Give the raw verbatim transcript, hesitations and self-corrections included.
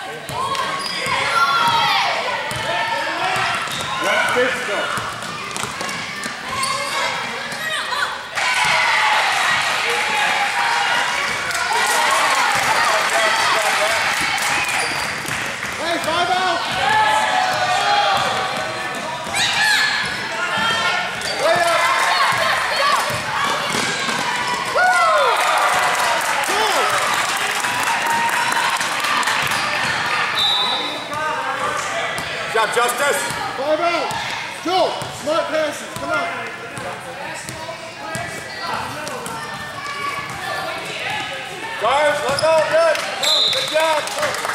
That's physical. Hey, five out! Way up! Good job, Justice. Five out. Joel, smart passes. Come on. Guards, let go. Good. Good job.